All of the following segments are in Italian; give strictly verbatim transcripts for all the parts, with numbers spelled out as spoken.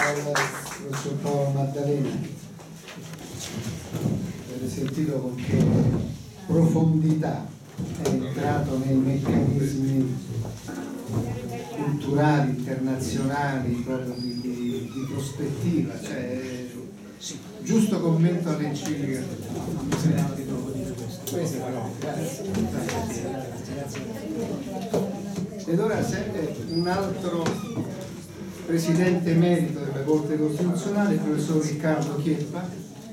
al professor Paolo Maddalena, avete sentito con che profondità è entrato nei meccanismi culturali, internazionali, proprio di, di, di prospettiva, cioè giusto commento all'enciclica. Questo però, grazie. Ed ora serve un altro presidente emerito della Corte Costituzionale, il professor Riccardo Chieppa,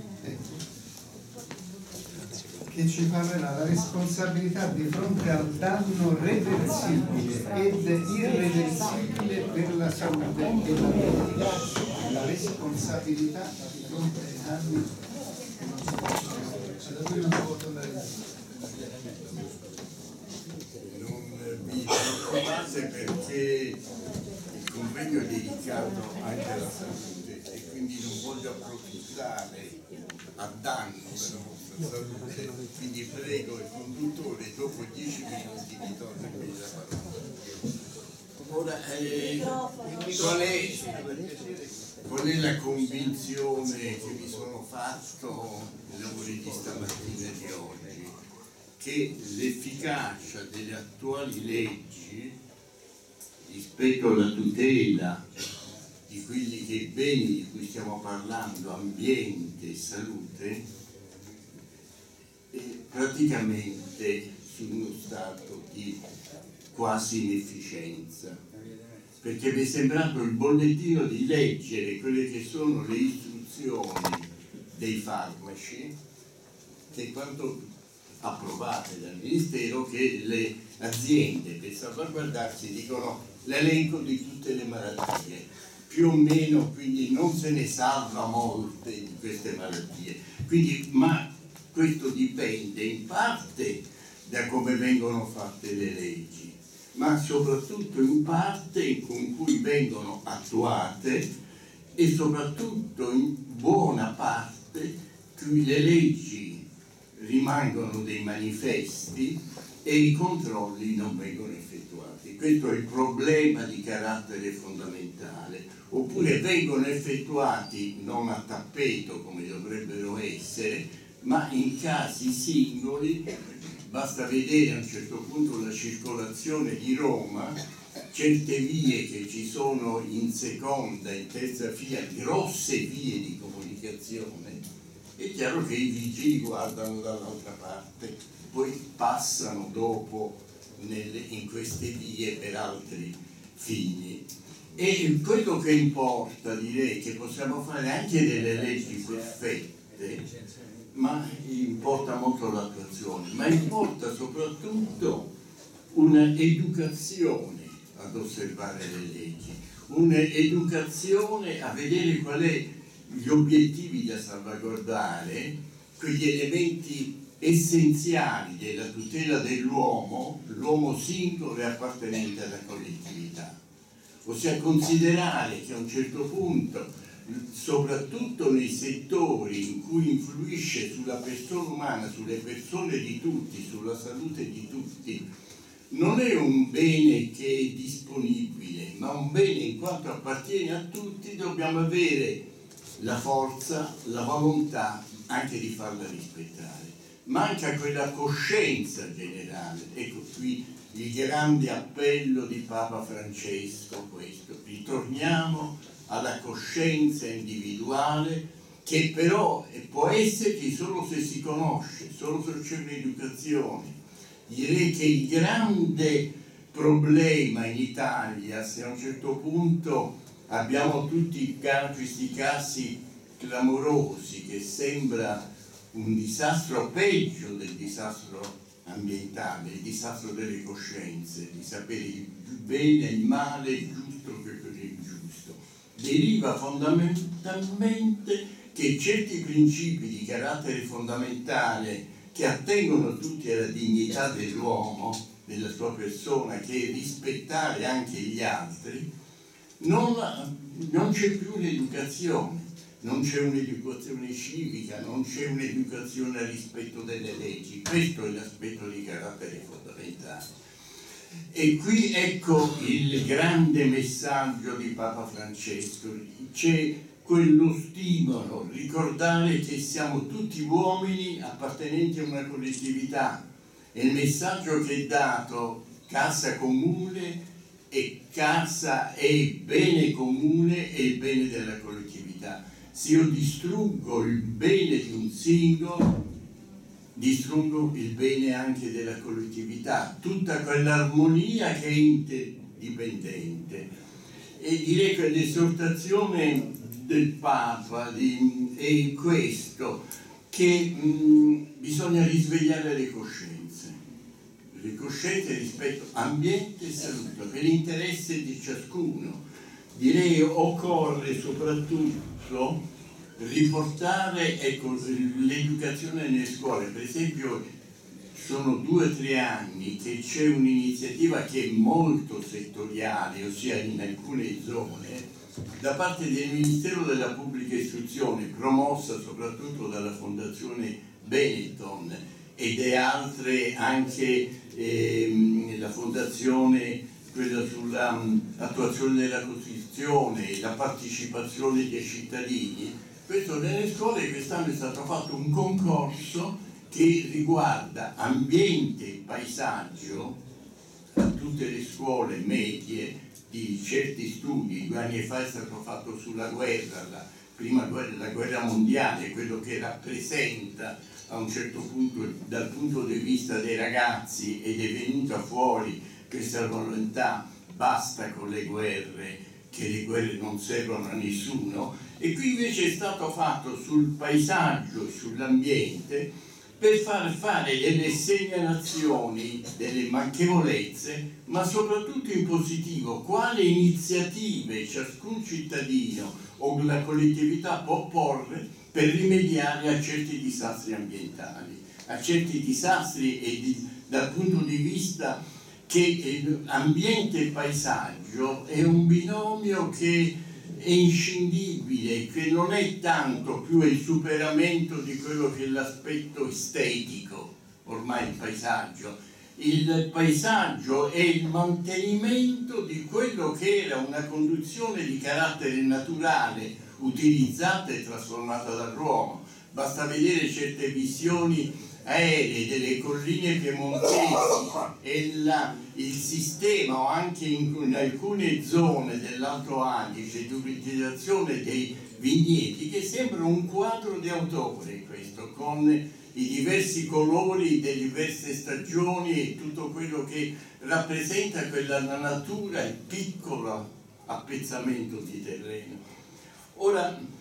che ci parlerà della responsabilità di fronte al danno reversibile ed irreversibile per la salute e la vita. La responsabilità di fronte ai danni che non sono da cui non si può tornare indietro. Non vi preoccupate perché il convegno è dedicato anche alla salute e quindi non voglio approfittare a danno della vostra salute, quindi prego il conduttore dopo dieci minuti di togliermi la parola. Ora, eh, qual, è, qual è la convinzione che mi sono fatto nei lavori di stamattina e di oggi? Che l'efficacia delle attuali leggi rispetto alla tutela di quelli che beni di cui stiamo parlando, ambiente e salute, è praticamente su uno stato di quasi inefficienza, perché mi è sembrato il bollettino di leggere quelle che sono le istruzioni dei farmaci, che quanto approvate dal Ministero, che le aziende per salvaguardarsi dicono l'elenco di tutte le malattie, più o meno, quindi non se ne salva molte di queste malattie, quindi, ma questo dipende in parte da come vengono fatte le leggi, ma soprattutto in parte con cui vengono attuate e soprattutto in buona parte cui le leggi rimangono dei manifesti e i controlli non vengono effettuati. Questo è il problema di carattere fondamentale. Oppure vengono effettuati non a tappeto come dovrebbero essere, ma in casi singoli. Basta vedere a un certo punto la circolazione di Roma, certe vie che ci sono in seconda, in terza via, grosse vie di comunicazione. È chiaro che i vigili guardano dall'altra parte, poi passano dopo nelle, in queste vie per altri fini. E quello che importa, direi, che possiamo fare anche delle leggi perfette, ma importa molto l'attuazione, ma importa soprattutto un'educazione ad osservare le leggi, un'educazione a vedere qual è gli obiettivi da salvaguardare, quegli elementi essenziali della tutela dell'uomo, l'uomo singolo e appartenente alla collettività. Ossia considerare che a un certo punto, soprattutto nei settori in cui influisce sulla persona umana, sulle persone di tutti, sulla salute di tutti, non è un bene che è disponibile, ma un bene in quanto appartiene a tutti, dobbiamo avere la forza, la volontà anche di farla rispettare. Manca quella coscienza generale. Ecco qui il grande appello di Papa Francesco, questo. Ritorniamo alla coscienza individuale, che però può esserci solo se si conosce, solo se c'è un'educazione. Direi che il grande problema in Italia, se a un certo punto abbiamo tutti questi casi clamorosi che sembra un disastro peggio del disastro ambientale, il disastro delle coscienze, di sapere il bene, il male, il giusto che è ingiusto, deriva fondamentalmente che certi principi di carattere fondamentale che attengono tutti alla dignità dell'uomo, della sua persona, che è rispettare anche gli altri, non, non c'è più l'educazione. Non c'è un'educazione civica, non c'è un'educazione al rispetto delle leggi. Questo è l'aspetto di carattere fondamentale. E qui ecco il grande messaggio di Papa Francesco, c'è quello stimolo, ricordare che siamo tutti uomini appartenenti a una collettività, e il messaggio che è dato, casa comune, e casa è bene comune e il bene della collettività. Se io distruggo il bene di un singolo, distruggo il bene anche della collettività, tutta quell'armonia che è interdipendente. E direi che l'esortazione del Papa di, è questo, che mh, bisogna risvegliare le coscienze, le coscienze rispetto ambiente e salute, per l'interesse di ciascuno. Direi occorre soprattutto riportare, ecco, l'educazione nelle scuole. Per esempio sono due o tre anni che c'è un'iniziativa che è molto settoriale, ossia in alcune zone, da parte del Ministero della Pubblica Istruzione, promossa soprattutto dalla Fondazione Benetton ed è altre anche ehm, la Fondazione, quella sull'attuazione della Costituzione, la partecipazione dei cittadini. Questo nelle scuole quest'anno è stato fatto un concorso che riguarda ambiente e paesaggio a tutte le scuole medie di certi studi. Due anni fa è stato fatto sulla guerra, la prima guerra, la guerra mondiale, quello che rappresenta a un certo punto dal punto di vista dei ragazzi, ed è venuta fuori questa volontà, basta con le guerre, che le guerre non servono a nessuno. E qui invece è stato fatto sul paesaggio e sull'ambiente, per far fare delle segnalazioni delle manchevolezze, ma soprattutto in positivo, quali iniziative ciascun cittadino o la collettività può porre per rimediare a certi disastri ambientali, a certi disastri e di, dal punto di vista che ambiente e paesaggio è un binomio che è inscindibile, che non è tanto più il superamento di quello che è l'aspetto estetico, ormai il paesaggio. Il paesaggio è il mantenimento di quello che era una condizione di carattere naturale, utilizzata e trasformata dall'uomo. Basta vedere certe visioni aeree delle colline piemontesi e la, il sistema, o anche in, in alcune zone dell'Alto Adige, di utilizzazione dei vigneti, che sembra un quadro di autore questo, con i diversi colori delle diverse stagioni e tutto quello che rappresenta quella natura, il piccolo appezzamento di terreno. Ora,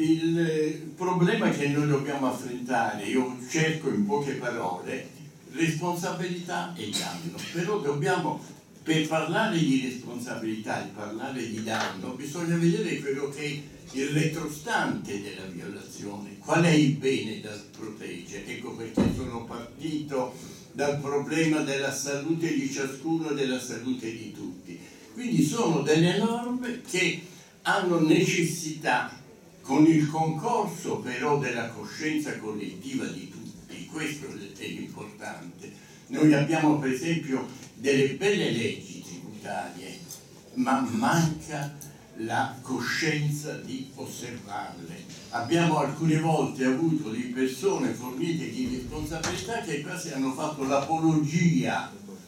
il problema che noi dobbiamo affrontare, io cerco in poche parole, responsabilità e danno, però dobbiamo, per parlare di responsabilità e parlare di danno, bisogna vedere quello che è il retrostante della violazione, qual è il bene da proteggere. Ecco perché sono partito dal problema della salute di ciascuno e della salute di tutti. Quindi sono delle norme che hanno necessità, con il concorso però della coscienza collettiva di tutti, questo è l'importante. Noi abbiamo per esempio delle belle leggi tributarie, ma manca la coscienza di osservarle. Abbiamo alcune volte avuto di persone fornite di responsabilità che quasi hanno fatto l'apologia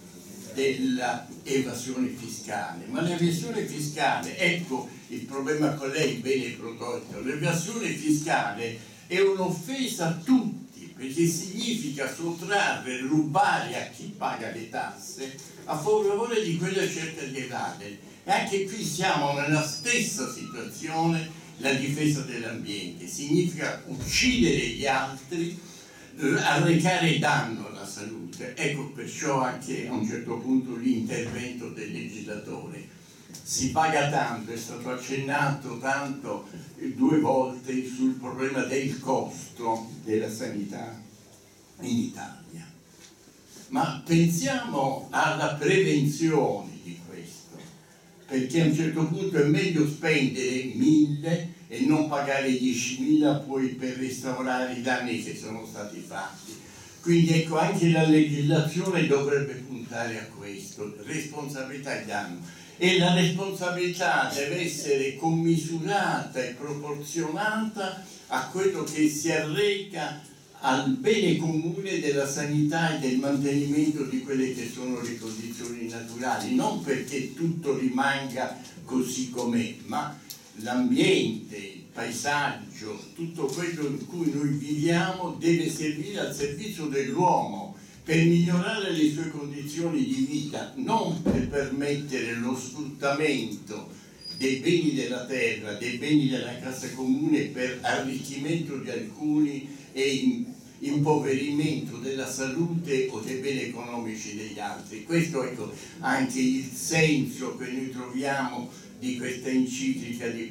dell'evasione fiscale, ma l'evasione fiscale, ecco il problema con lei bene prodotto, l'evasione fiscale è un'offesa a tutti, perché significa sottrarre, rubare a chi paga le tasse a favore di quella certa di evadere. E anche qui siamo nella stessa situazione, la difesa dell'ambiente, significa uccidere gli altri, arrecare danno alla salute. Ecco perciò anche a un certo punto l'intervento del legislatore. Si paga tanto, è stato accennato tanto due volte sul problema del costo della sanità in Italia. Ma pensiamo alla prevenzione di questo, perché a un certo punto è meglio spendere mille e non pagare diecimila poi per restaurare i danni che sono stati fatti. Quindi ecco, anche la legislazione dovrebbe puntare a questo, responsabilità e danno. E la responsabilità deve essere commisurata e proporzionata a quello che si arreca al bene comune della sanità e del mantenimento di quelle che sono le condizioni naturali, non perché tutto rimanga così com'è, ma l'ambiente, il paesaggio, tutto quello in cui noi viviamo deve servire al servizio dell'uomo per migliorare le sue condizioni di vita, non per permettere lo sfruttamento dei beni della terra, dei beni della casa comune per arricchimento di alcuni e impoverimento della salute o dei beni economici degli altri. Questo è ecco, anche il senso che noi troviamo di questa enciclica di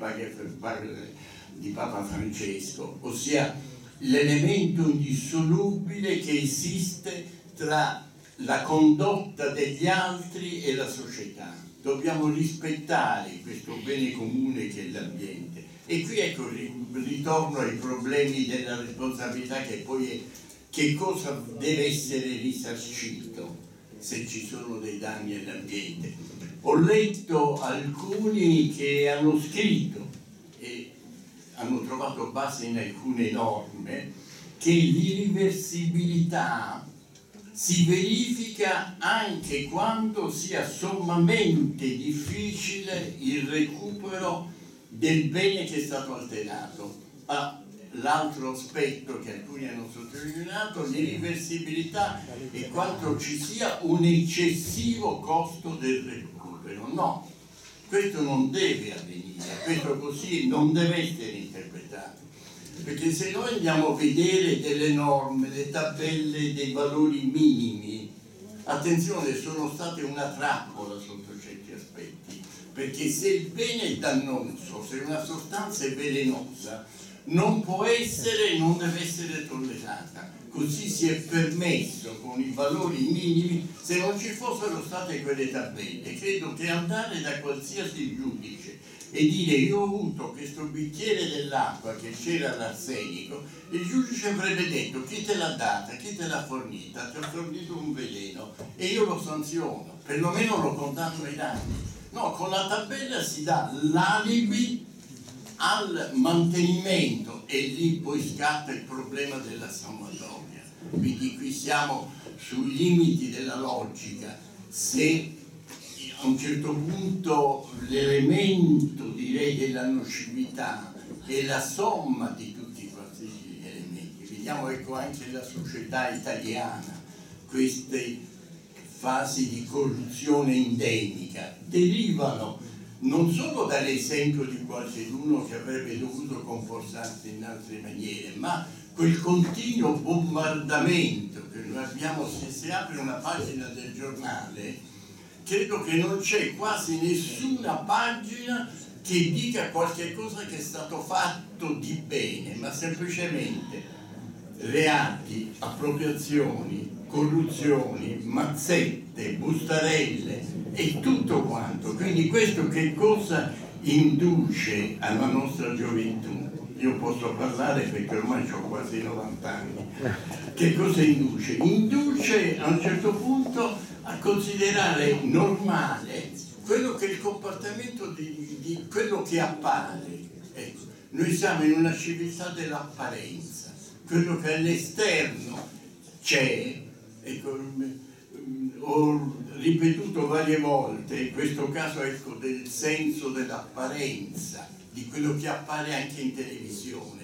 Papa Francesco, ossia l'elemento indissolubile che esiste tra la condotta degli altri e la società. Dobbiamo rispettare questo bene comune che è l'ambiente. E qui ecco ritorno ai problemi della responsabilità, che poi è che cosa deve essere risarcito se ci sono dei danni all'ambiente. Ho letto alcuni che hanno scritto e hanno trovato base in alcune norme che l'irreversibilità si verifica anche quando sia sommamente difficile il recupero del bene che è stato alterato. Ma l'altro aspetto che alcuni hanno sottolineato, l'irreversibilità è quanto ci sia un eccessivo costo del recupero. No, questo non deve avvenire, questo così non deve essere interpretato. Perché se noi andiamo a vedere delle norme, le tabelle dei valori minimi, attenzione, sono state una trappola sotto certi aspetti, perché se il bene è dannoso, se una sostanza è velenosa, non può essere e non deve essere tollerata. Così si è permesso con i valori minimi, se non ci fossero state quelle tabelle. Credo che andare da qualsiasi giudice e dire io ho avuto questo bicchiere dell'acqua che c'era l'arsenico, il giudice avrebbe detto chi te l'ha data, chi te l'ha fornita, ti ha fornito un veleno e io lo sanziono, perlomeno lo condanno ai danni. No, con la tabella si dà l'alibi al mantenimento e lì poi scatta il problema della sommatoria. Quindi qui siamo sui limiti della logica. Se a un certo punto l'elemento, direi, della nocività è la somma di tutti questi elementi. Vediamo ecco anche la società italiana, queste fasi di corruzione endemica derivano non solo dall'esempio di qualcuno che avrebbe dovuto comportarsi in altre maniere, ma quel continuo bombardamento che noi abbiamo. Se si apre una pagina del giornale, credo che non c'è quasi nessuna pagina che dica qualche cosa che è stato fatto di bene, ma semplicemente reati, appropriazioni, corruzioni, mazzette, bustarelle e tutto quanto. Quindi questo che cosa induce alla nostra gioventù? Io posso parlare perché ormai ho quasi novanta anni. Che cosa induce? Induce a un certo punto a considerare normale quello che è il comportamento di, di quello che appare. Ecco, noi siamo in una civiltà dell'apparenza, quello che all'esterno c'è. Ecco, ho ripetuto varie volte in questo caso ecco, del senso dell'apparenza, di quello che appare anche in televisione.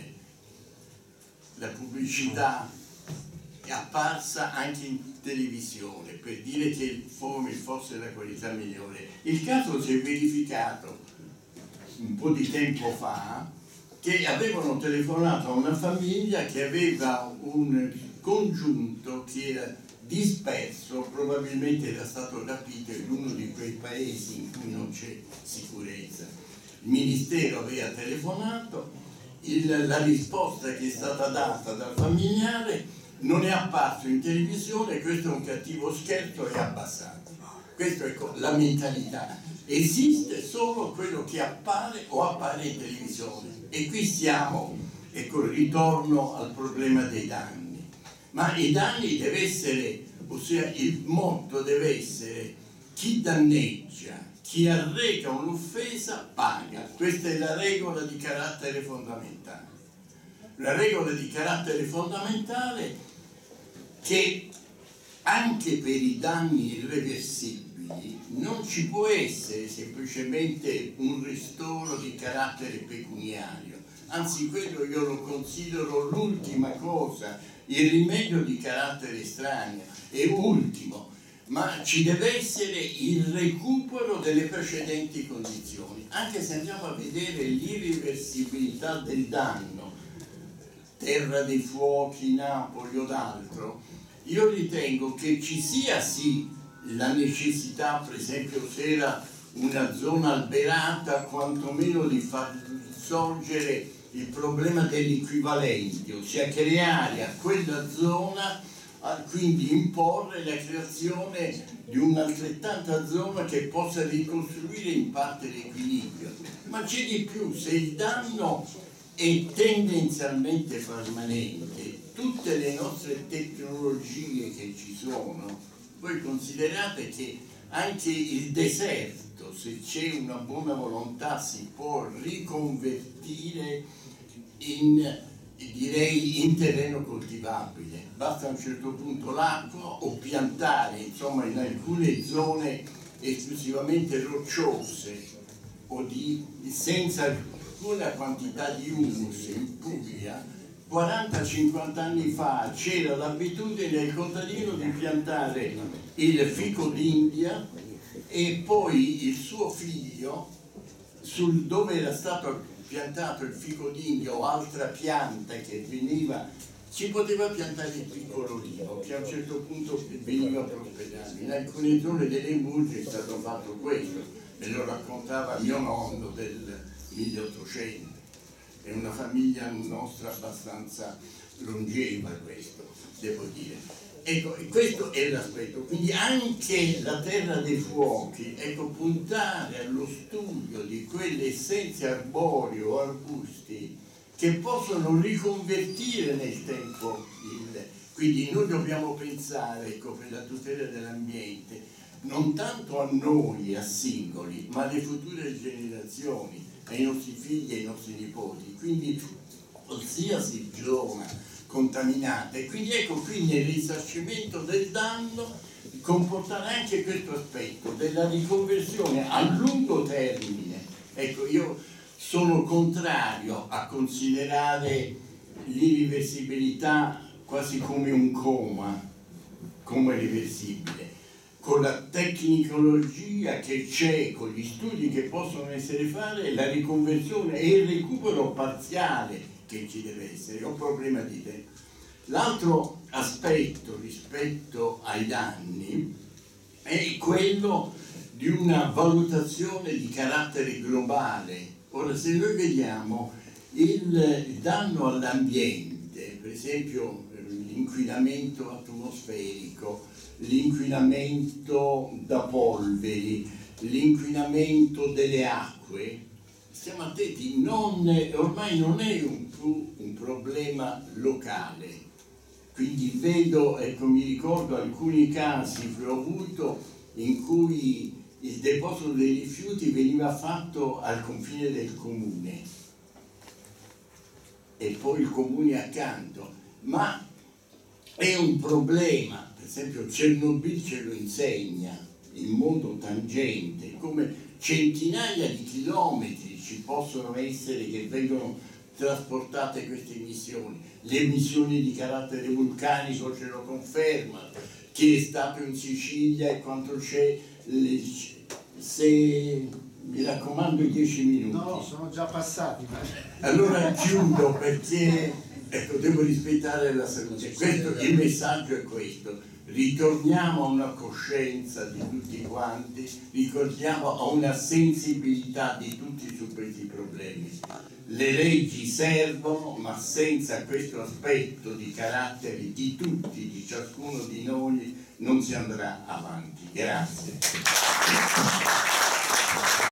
La pubblicità è apparsa anche in televisione per dire che il fumo fosse la qualità migliore. Il caso si è verificato un po' di tempo fa che avevano telefonato a una famiglia che aveva un congiunto che era disperso, probabilmente era stato rapito in uno di quei paesi in cui non c'è sicurezza. Il ministero aveva telefonato, il, la risposta che è stata data dal familiare non è apparso in televisione, questo è un cattivo scherzo, è abbassato. Questa è la mentalità. Esiste solo quello che appare o appare in televisione. E qui siamo, ecco, ritorno al problema dei danni. ma i danni deve essere, ossia il motto deve essere: chi danneggia, chi arreca un'offesa paga. Questa è la regola di carattere fondamentale. La regola di carattere fondamentale che anche per i danni irreversibili non ci può essere semplicemente un ristoro di carattere pecuniario, anzi quello io lo considero l'ultima cosa, il rimedio di carattere estraneo è ultimo, ma ci deve essere il recupero delle precedenti condizioni. Anche se andiamo a vedere l'irreversibilità del danno, Terra dei Fuochi, Napoli o d'altro, io ritengo che ci sia sì la necessità, per esempio se era una zona alberata, quantomeno di far sorgere il problema degli equivalenti, ossia creare a quella zona, quindi imporre la creazione di un'altrettanta zona che possa ricostruire in parte l'equilibrio. Ma c'è di più, se il danno è tendenzialmente permanente, tutte le nostre tecnologie che ci sono, voi considerate che anche il deserto, se c'è una buona volontà, si può riconvertire in, direi, in terreno coltivabile. Basta a un certo punto l'acqua o piantare, insomma, in alcune zone esclusivamente rocciose o di, senza alcuna quantità di humus in Puglia. quaranta cinquanta anni fa c'era l'abitudine del contadino di piantare il fico d'India e poi il suo figlio, sul dove era stato piantato il fico d'India o altra pianta che veniva, ci poteva piantare il piccolo olivo, che a un certo punto veniva prosperato. In alcune zone delle Murge è stato fatto questo, me lo raccontava mio nonno del milleottocento. È una famiglia nostra abbastanza longeva, questo devo dire. Ecco, questo è l'aspetto. Quindi anche la Terra dei Fuochi, ecco, puntare allo studio di quelle essenze arboree o arbusti che possono riconvertire nel tempo il... Quindi noi dobbiamo pensare, ecco, per la tutela dell'ambiente, non tanto a noi, a singoli, ma alle future generazioni, ai nostri figli e ai nostri nipoti. Quindi qualsiasi zona contaminata, e quindi ecco qui nel risarcimento del danno comportare anche questo aspetto della riconversione a lungo termine. Ecco, io sono contrario a considerare l'irreversibilità quasi come un coma, come reversibile. Con la tecnologia che c'è, con gli studi che possono essere fatti, la riconversione e il recupero parziale che ci deve essere, è un problema di tempo. L'altro aspetto rispetto ai danni è quello di una valutazione di carattere globale. Ora, se noi vediamo il danno all'ambiente, per esempio l'inquinamento atmosferico, l'inquinamento da polveri, l'inquinamento delle acque, stiamo attenti, non, ormai non è un, più un problema locale. Quindi vedo, ecco, mi ricordo alcuni casi che ho avuto in cui il deposito dei rifiuti veniva fatto al confine del comune e poi il comune accanto, ma è un problema. Per esempio Chernobyl ce lo insegna in modo tangente, come centinaia di chilometri ci possono essere che vengono trasportate queste emissioni. Le emissioni di carattere vulcanico ce lo confermano. Chi è stato in Sicilia e quanto c'è, se mi raccomando i dieci minuti. No, sono già passati. Ma... Allora chiudo perché ecco, devo rispettare la salute. Questo, il messaggio è questo. Ritorniamo a una coscienza di tutti quanti, ricordiamo a una sensibilità di tutti su questi problemi. Le leggi servono, ma senza questo aspetto di carattere di tutti, di ciascuno di noi, non si andrà avanti. Grazie.